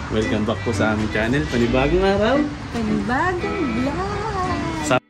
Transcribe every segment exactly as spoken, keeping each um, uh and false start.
Welcome back po sa aming channel. Panibagong araw. Panibagong vlog. Sa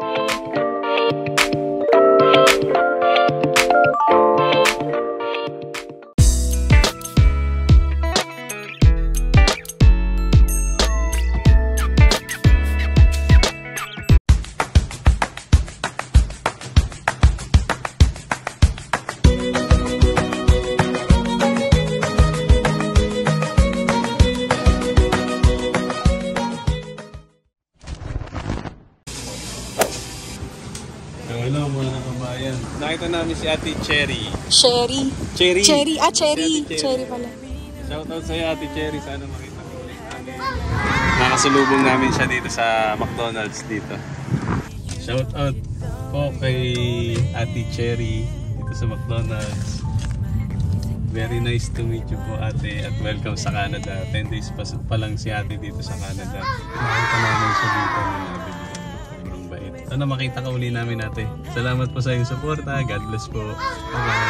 hello mga kabayan. Nakita namin si Ate Cherry. Cherry. Cherry. Cherry. Ah, Cherry. Si Cherry. Cherry pala. Shoutout sa'yo Ate Cherry. Sana makita ko ulit. Nakasalubong namin siya dito sa McDonald's dito. Shoutout po kay Ate Cherry dito sa McDonald's. Very nice to meet you po ate at welcome sa Canada. ten days pa, pa lang si ate dito sa Canada. Nakita namin siya dito ng nabili. Sana makita ka uli namin ate. Salamat po sa iyong suporta. God bless po. Bye-bye.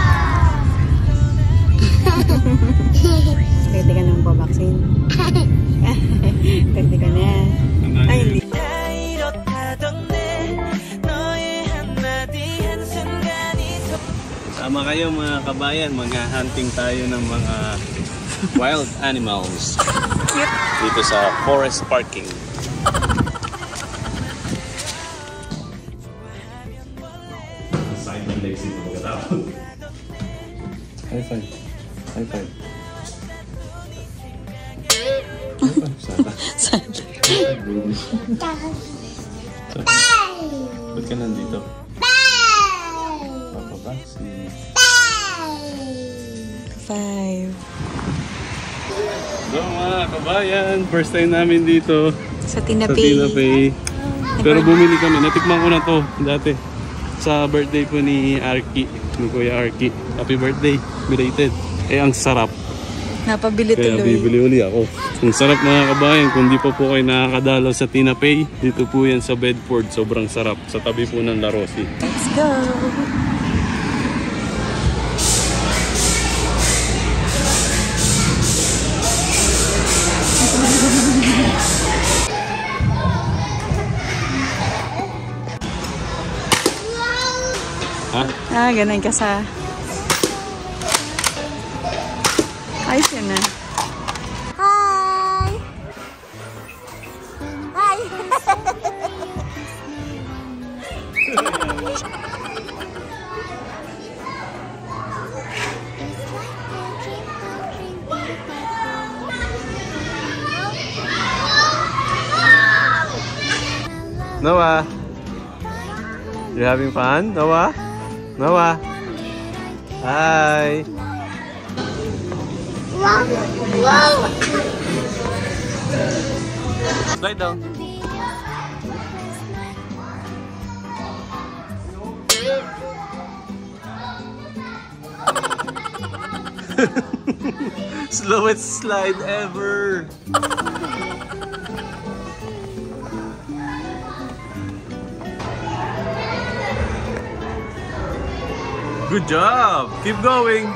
Pwede ka nang pa-vaccine. Pwede ka na. Ay, hindi. Sama kayo mga kabayan. Mga hunting tayo ng mga wild animals. Dito sa forest parking. High five. High five. Sana. Sana. Ba't ka nandito? Papabaksi. Five. Hello mga kabayan. First time namin dito. Sa Tinapay. Sa Tinapay. Pero bumili kami. Natikman ko na to dati. Sa birthday po ni Arky. Ni Kuya Arky. Happy birthday. Belated. Eh, ang sarap. Napabili Kaya tuloy. bibili uli ako. Ang sarap mga kabayan. Kung di pa po kayo nakakadalaw sa Tinapay, dito po yan sa Bedford. Sobrang sarap. Sa tabi po ng La Rosie. Let's go! Ha? Ah, ganun ka sa... Ayos yun na. Hi! Hi! Noah? You having fun, Noah? Noah? Hi! Wow! Wow! Slide down. Slowest slide ever! Good job! Keep going!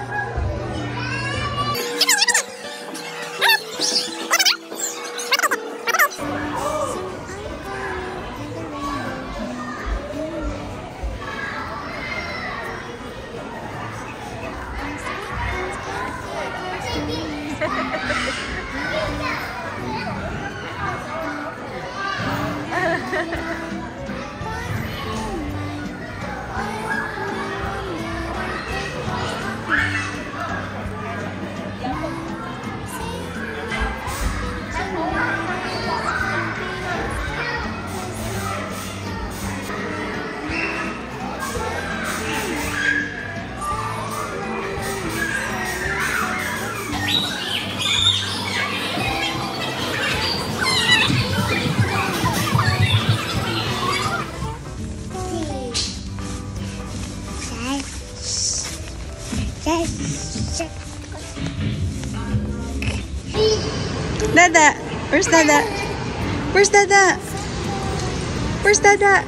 Dada! Where's Dada? Where's Dada? Where's Dada?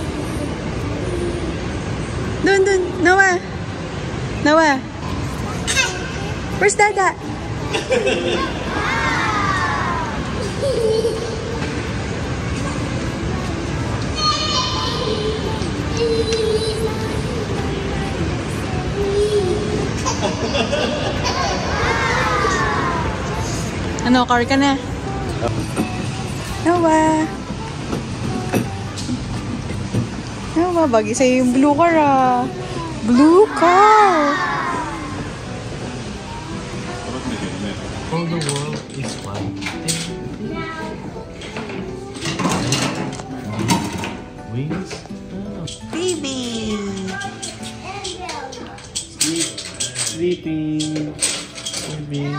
Dun, dun. Noah. Noah. Where's Dada? Ano, car ka na? Noah. Noah, bagay sa'yo yung blue car ah. Blue car! All the world is one. Wings. Baby! Sleeping. Sleeping.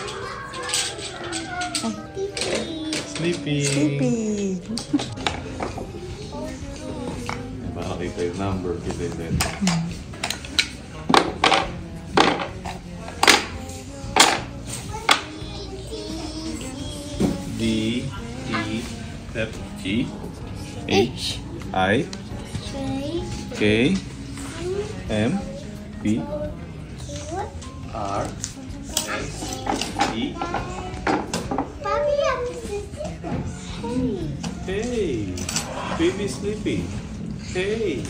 Sleeping. Sleeping. Baka kita yung number. Kita yung number. D, E, F, G, H, I, K, M, P, R, S, E. Hey, baby sleeping. Hey,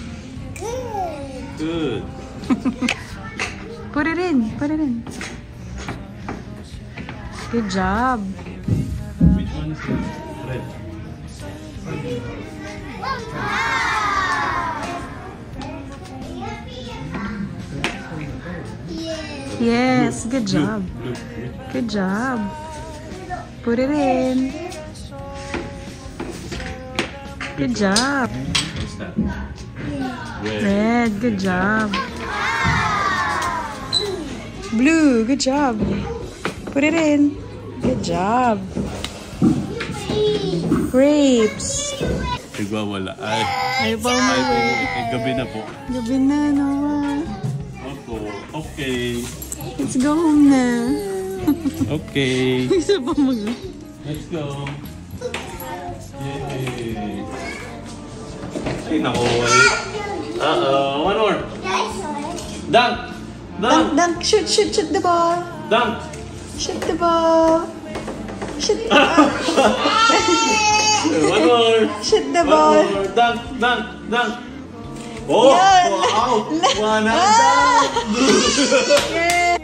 good. Put it in. Put it in. Good job. Which one is red? Yes, good job. Blue, blue. Good job. Put it in. Good job. What's that? Red. Red, good job. Blue, good job. Put it in. Good job. Grapes. Nagwawala. Ay, Ay, pa ay, umuwi. ay, gabi na po. Gabi na, Noah. Opo, okay. Let's go home na. Okay. Isa pa mag... Let's go. Yay. Ay, naku. Uh-oh. One more. Dunk. Dunk, Dunk. dunk. Shoot, shoot, shoot the ball. Dunk. Shoot the ball. Shoot the ball. One more. Shoot the One ball. more. Dunk. Dunk. Dunk. Oh, Yan. wow. One and Ah! dunk.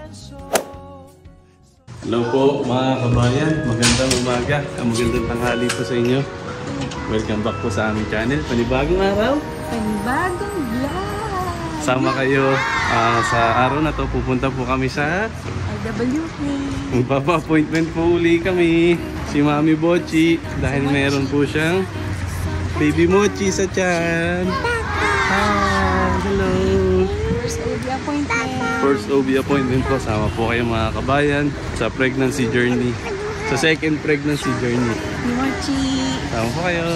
Hello po mga kabayan. Magandang umaga. Magandang tanghali po sa inyo. Welcome back po sa aming channel. Panibagong araw. Panibagong vlog. Sama kayo ah, sa araw na to. Pupunta po kami sa I W K. magpapa-appointment po uli kami. Si Mami Bochi. Dahil meron po siyang baby mochi sa tiyan. Hi! Hello! First O B appointment. First O B appointment po. Sama po kayo mga kabayan sa pregnancy journey. Sa second pregnancy journey. Mochi. Sama po kayo.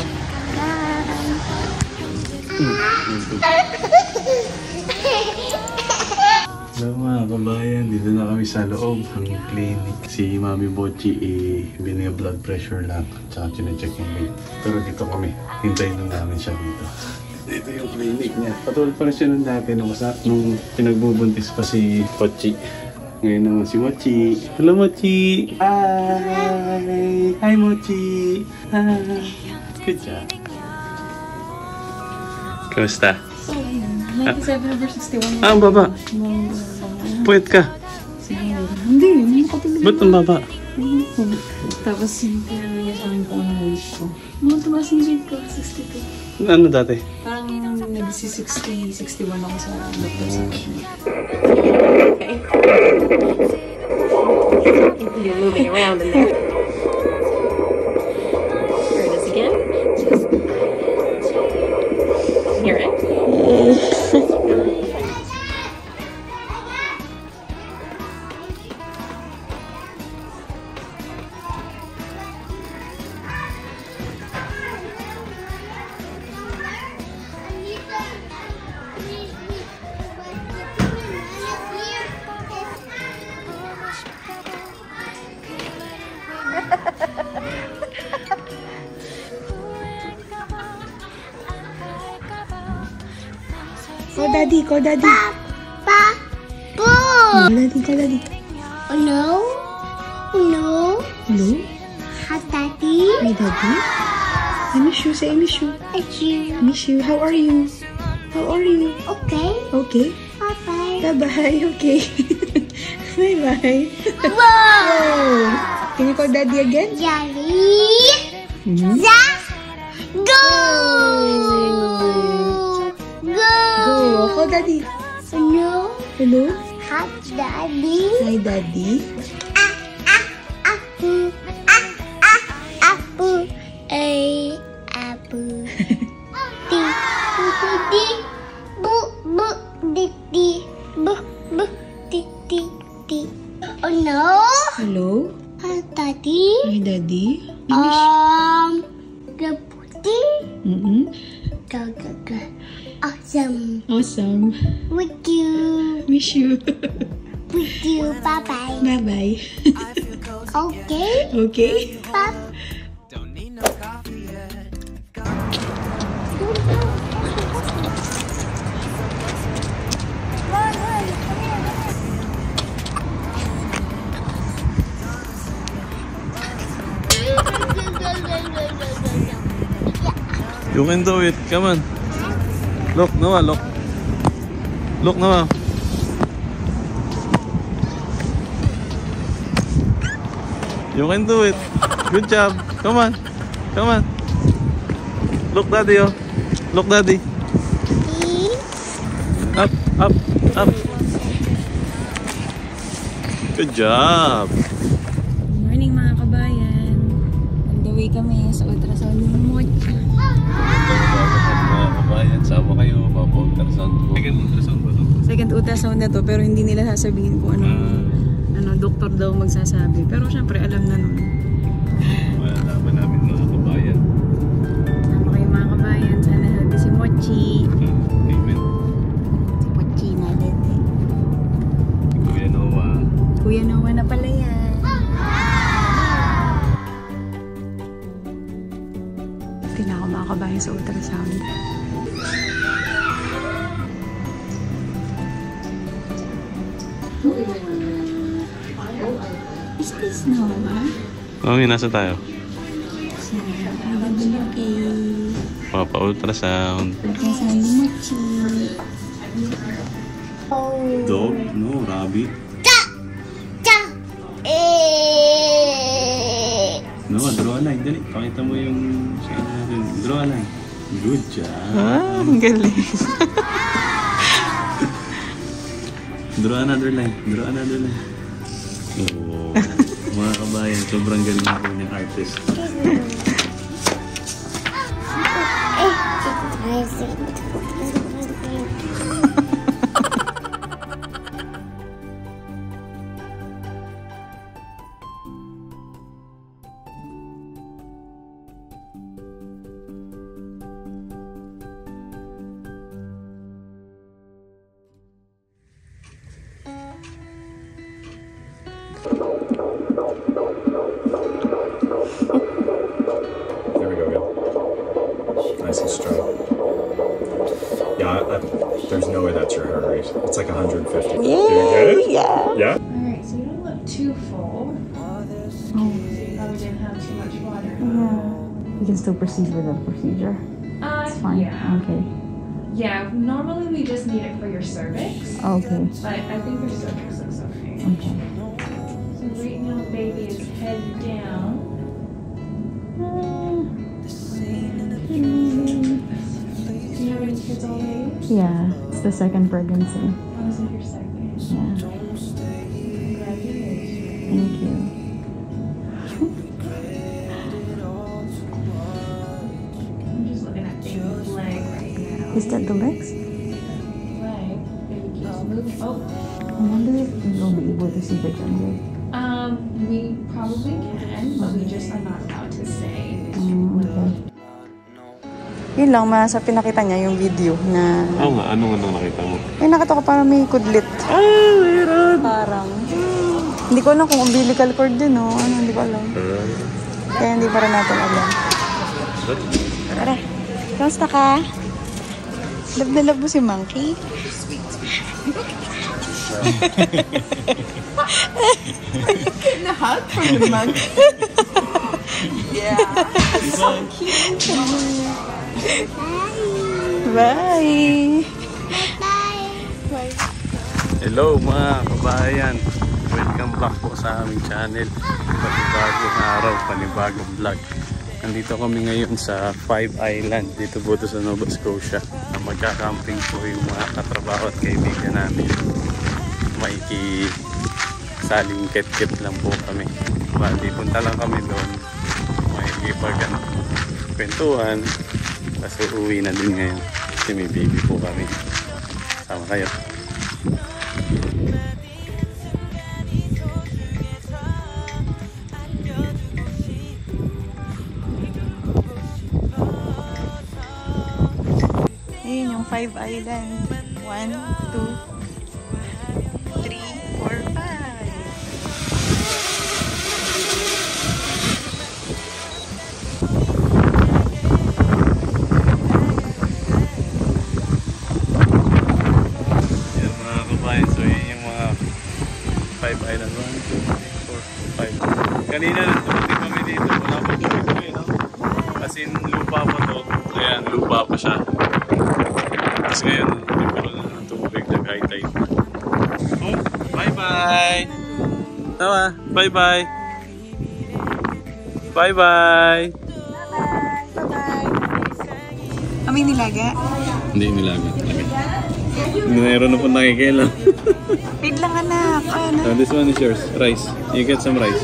Hello mga kabayan, dito na kami sa loob ng clinic. Si Mami Bochi, eh, binigay blood pressure lang. Tsaka chinecheck yung weight. Pero dito kami, hintayin lang namin siya dito. Dito yung clinic niya. Patulad pa rin siya nung dati nung, nung pinagbubuntis pa si Bochi. Ngayon naman si Mochi. Hello Mochi! Hi! Hi Mochi! Hi! Good job. Kamusta? ninety-seven over sixty-one. Ah, ang baba. Puwet ka. Hindi, hindi makatulog. Ba't ang baba? Tapos yung pinanong niya sa akin kung ano weight ko. Mga tumaas yung weight ko, sixty-two. Ano dati? Parang nag-sixty, sixty-one ako sa doctor sa akin. You're moving around in there. Here it is again. Hear it? Call daddy, call daddy. Papa. Call daddy, call daddy. Hello? Hello? Hello? Hi, Daddy. Hi daddy. I miss you, say I miss you. It's you. I miss you. How are you? How are you? Okay. Okay. Bye-bye. Bye-bye. Okay. Bye-bye. Whoa! Can you call Daddy again? Daddy. Hmm? Za. Go. Go. Go. Call Daddy. No. Hello? Hi, Daddy. Hi, Daddy. Ah, ah, apple. Ah, ah, apple. A apple. Di, di, di. Bu, bu, di, di. Bu, bu, di, di, di. Oh no. Hello? Hi, Daddy. Hi, Daddy. Um, the pudding. Mm-hmm. Go, go, go. Awesome. Awesome. With you. Wish you. With you. Bye bye. Bye-bye. Okay. Okay? Bye. You can do it. Come on. Look, Noah, look. Look, Noah. You can do it. Good job. Come on. Come on. Look, Daddy, oh. Look, Daddy. Up, up, up. Good job. Good morning mga kabayan. On the way kami sa ultrasound ng Mochi. Mga kabayan, sama kayo. Papa-ultrasound po. Second ultrasound ba ito? Second ultrasound na to pero hindi nila sasabihin kung ano, ano doktor daw magsasabi. Pero syempre alam na naman. Malalaman namin mga kabayan. Sama kayo mga kabayan. Sana healthy si Mochi. Amen. Si Mochi na din eh. Kuya Noah. Kuya Noah na pala yan. Hindi na ako makakabayan sa ultrasound. Is this Noah? Oh, nasa tayo. Okay. Papa-ultrasound. Ultrasound ni Mochi. Dog? No, rabbit. Cha. Cha. Eh. No, draw a line. Dali, pakita mo yung sa ano natin. Draw a line. Good job. Ah, ang galing. Draw another line. Draw another line. Oh, mga kabayan, sobrang galing po ng artist. There we go, yeah. Nice and straight. Yeah, I, I, there's no way that's your heart rate. It's like one hundred fifty. Yay! You good? Yeah. Yeah? Alright, so you don't look too full. Oh. You probably didn't have too much water. Yeah. You can still proceed with the procedure. Uh, It's fine. Yeah. Okay. Yeah, normally we just need it for your cervix, Okay. but I think your cervix looks okay. Okay. So right now, baby is head down. Do you have any kids already? Yeah, it's the second pregnancy. Oh, this is your second. Yeah. Congratulations. Thank you. I'm just looking at baby's leg right now. Is that the legs? Leg. Baby keeps moving. Oh. I wonder if we'll be able to see the gender. Um, we probably can, but we just are not allowed to say. Mm, okay. Yun lang, ma, sa pinakita niya yung video na... Oo nga, ano nga nakita mo? Eh, nakita ko parang may kudlit. Ah, meron! Parang. Hindi ko alam kung umbilical cord din, no? Ano, hindi ko alam. Kaya hindi pa rin natin alam. Tara, kamusta ka? Love na love mo si Monkey? Getting a hug from the monkey. Yeah. So cute. Bye. Bye. Bye. Hello mga kabayan, welcome back po sa aming channel. Panibagong araw, panibagong vlog. Nandito kami ngayon sa Five Island, dito po sa Nova Scotia. Na magka-camping po yung mga katrabaho at kaibigan namin. Maiki saling ket-ket lang po kami. Bali, punta lang kami doon. Maikipag ano, kwentuhan. Kasi uwi na din ngayon kasi may baby po kami. Sama kayo. Ayun yung Five Island. One, two, three, four, five. Yan mga kabayan, so yun yung mga Five Island. One, two, three, four, five. Kanina nang tumating kami dito, wala pa tubig ko yun, no? As in, lupa pa to. Ayan, lupa pa siya. Tapos ngayon, nagkaroon na ng tubig, nag-high tide. Oh, bye-bye! Tawa, bye-bye! Bye-bye! Bye-bye. Kami nilaga. Hindi, nilaga. Mayroon na po nakikilang. Wait lang anak. Ano? So this one is yours, rice. You get some rice.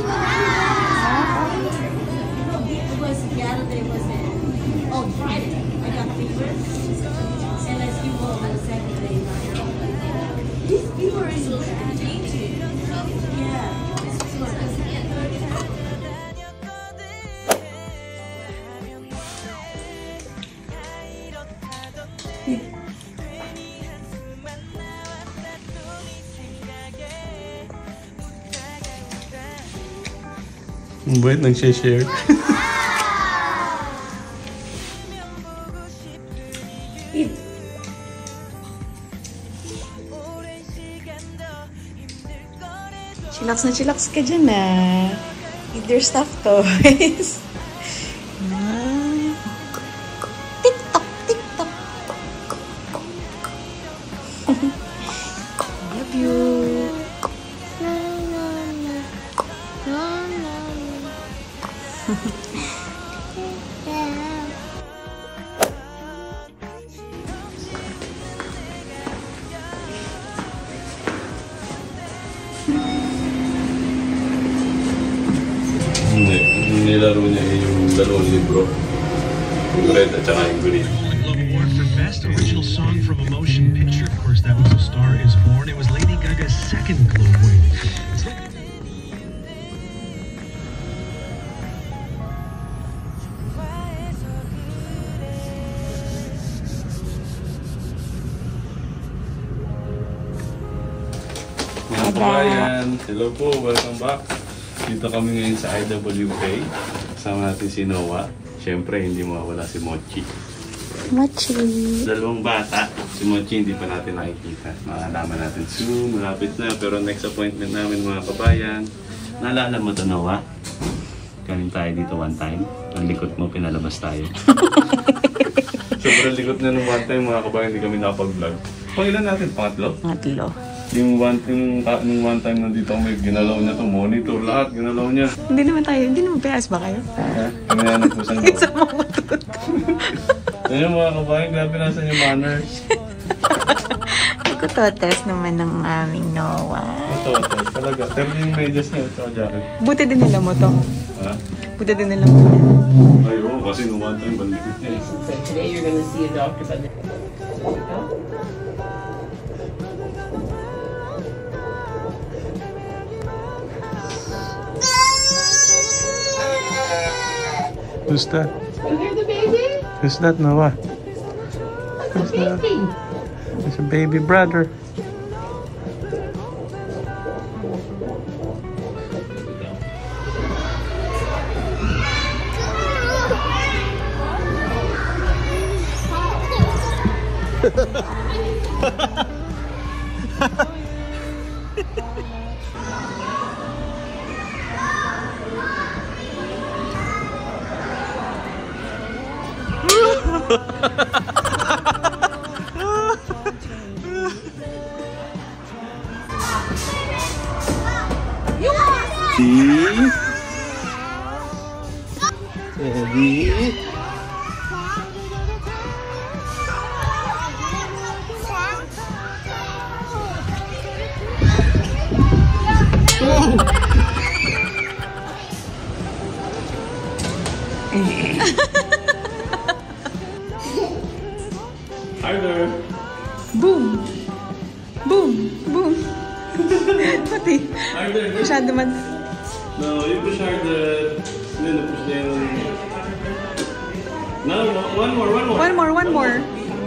Ang buhat nang share. Chillax na chillax ka dyan ah. Eat your stuffed toys. TikTok, TikTok. Love you. Hindi, nilaro niya yung dalawang libro. Yung red at saka yung green. Globe Award for Best Original Song from a Motion Picture. Of course, that was A Star Is Born. It was Lady Gaga's second Globe win. Mga kabayan, hello po, welcome back. Dito kami ngayon sa I W K. Kasama natin si Noah. Siyempre, hindi mawawala si Mochi. Mochi. Dalawang bata. Si Mochi hindi pa natin nakikita. Makalaman natin soon, malapit na. Pero next appointment namin mga kabayan. Naalala mo ito, Noah? Kanin tayo dito one time. Ang likot mo, pinalabas tayo. Sobrang likot na nung one time mga kabayan, hindi kami nakapag-vlog. Pangilan natin? Pangatlo? Pangatlo. Yung one, yung, yung one time nandito may ginalaw niya to, monitor, lahat ginalaw niya. Hindi naman tayo, hindi naman payas ba kayo? Ha? Kami na nagpusang daw. Isa mo matut. Yan yung mga kabayan, grabe nasan yung manners. Nagkutotes naman ng aming Noah. Ito, ito, talaga. Pero yung medyas niya, ito, jacket. Buti din nila mo to. Ha? Buti din nila mo. Ay, oo, kasi nung one time, bandikit niya eh. So today you're going to see a doctor, but then... Who's that? You hear the baby? Who's that, Noah? That's a baby. It's a baby brother. Eddie. Eddie. Harder. Boom! Boom! Boom! Pati. Harder. Masyado man. No, you push harder. No, no, push down. No, one more, one more. One more, one more.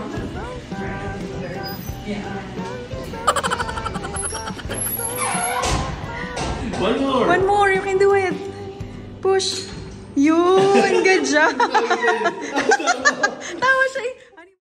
One more. One more, you can do it. Push. Yun, good job. Tawa siya eh.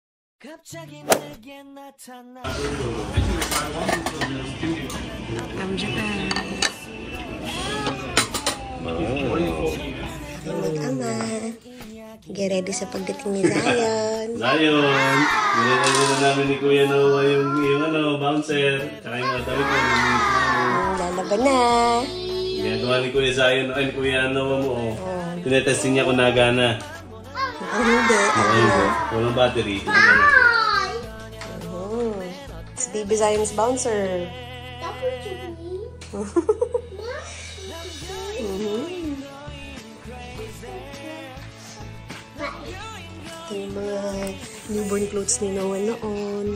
Mag-ama. Get ready sa pagdating ni Zion. Zion, nilagay na namin ni Kuya Noah yung, yung ano, bouncer. Tsaka yung mga damit na nilinis namin. Lalaban na. Ginagawa ni Kuya Zion, ay ni Kuya Noah mo, oh. Tinetesting niya kung nagana. Mukhang hindi. Okay, walang battery. Oh. Si Baby Zion's bouncer. Ito yung mga newborn clothes ni Noah noon.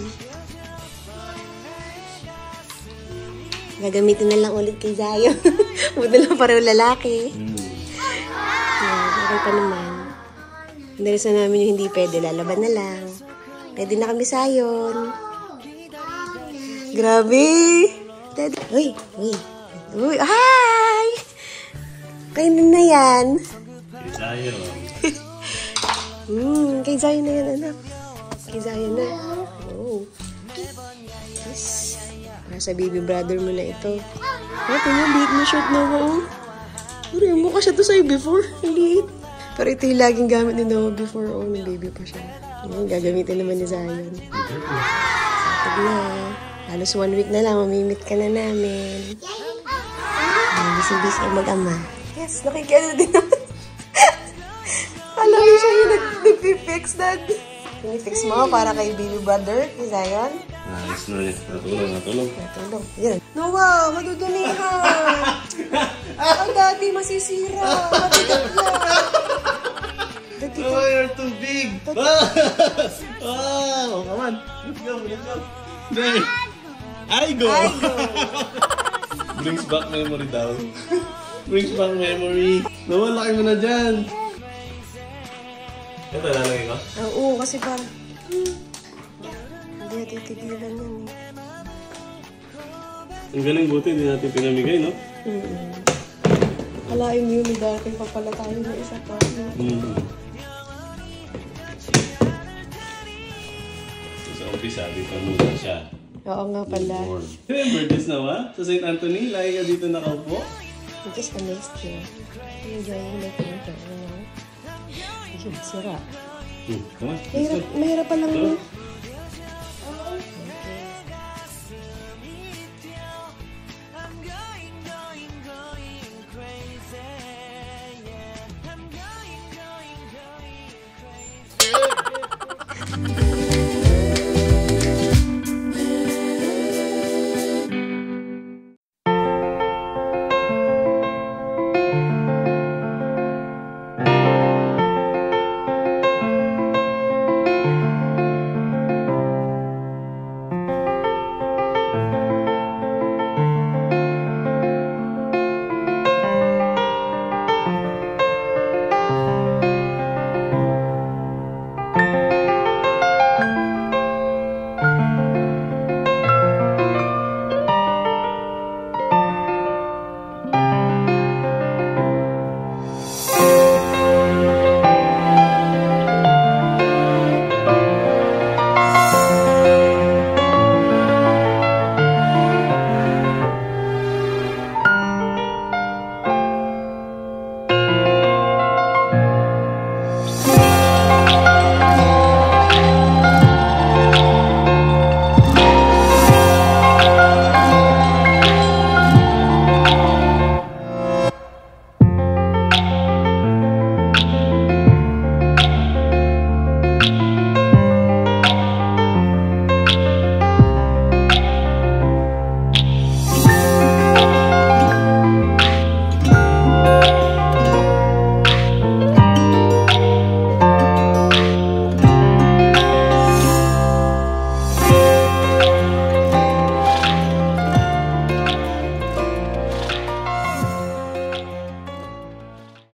Gagamitin na lang ulit kay Zion. Buti lang pareho lalaki. Hmm. Yan, okay pa naman. Nalis na namin yung hindi pwede, lalaban na lang. Pwede na kami Zion. Grabe! Uy! Uy! Uy! Hi! Kainin na yan. Kay Zion. Hmm, kay Zion na yan, anak. Kay Zion na. Oh. Yes. Para sa baby brother mo na ito. Ito mo, liit na shirt na mo. Puri, mukha siya to sa'yo before. Liit. Pero ito yung laging gamit ni Noah before. Oh, may baby pa siya. Hmm, gagamitin naman ni Zion. Sapag na. Halos one week na lang, mamimit ka na namin. Busy-busy ang mag-ama. Yes, nakikiano din naman. Alam mo siya yung nag-fix, Dad. Pinifix mo para kay baby brother, kay Zion. Nice, nice. Natulog, natulog. Natulog. Yan. Noah, madudumihan. Ang daddy, masisira. Matigat lang. Oh, you're too big. Oh, come on. Let's go, let's go. There. I go. I go. Brings back memory daw. Brings back memory. Nawala kayo mo na dyan. Ito, lalagay ko? Oo, kasi parang... Hmm, hindi natin tigilan yan. Ang galing, buti. Hindi natin pinamigay, no? Mm-hmm. Alain mo yun, darating pa pala tayo na isa pa. Mm-hmm. Sa umpisa, dito muna siya. Oo nga pala. Remember this na, ha? Sa Saint Anthony, lagi ka dito nakaupo. I'm just amazed you. Enjoying my painting. Yun, sira. Hmm, come on. Mahirap, mahirap palang